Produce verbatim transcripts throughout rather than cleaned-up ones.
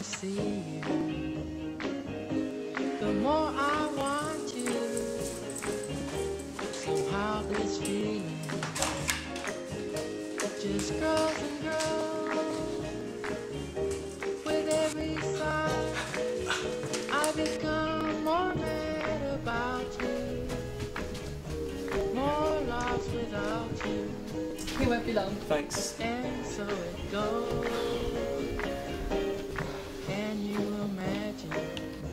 see you, the more I want you. Somehow this feeling just grows and grows. With every sigh, I become more mad about you, more lost without you. He won't be long. Thanks. And so it goes. Can you imagine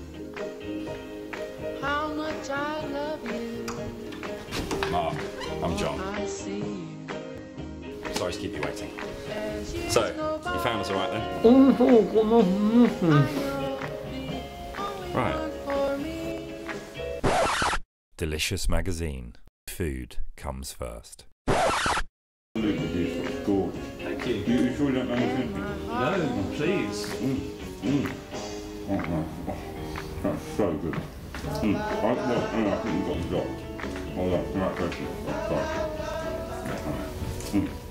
how much I love you? Mark, I'm John. I see you. Sorry to keep you waiting. As years So, go you by, found us all right then? I know you'll be only Right. one for me. Delicious magazine. Food comes first. Absolutely gorgeous. Thank you. You, you sure you don't know anything? No, please. Mm, mm. Oh, no. Oh, that's so good. Mm. I, well, no, I think you've got the job. Oh, that's right, that's right. Mm.